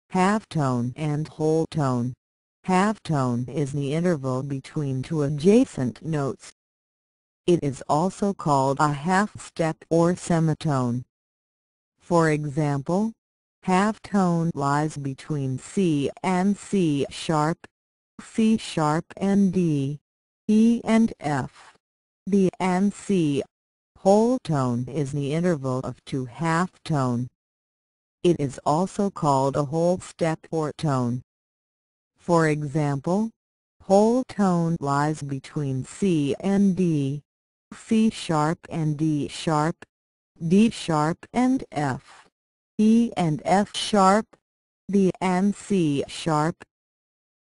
Halftone and whole tone. Halftone is the interval between two adjacent notes. It is also called a half-step or semitone. For example, halftone lies between C and C sharp, C sharp and D, E and F, D and C. Whole tone is the interval of two halftone. It is also called a whole step or tone. For example, whole tone lies between C and D, C sharp and D sharp, D sharp and F, E and F sharp, D and C sharp,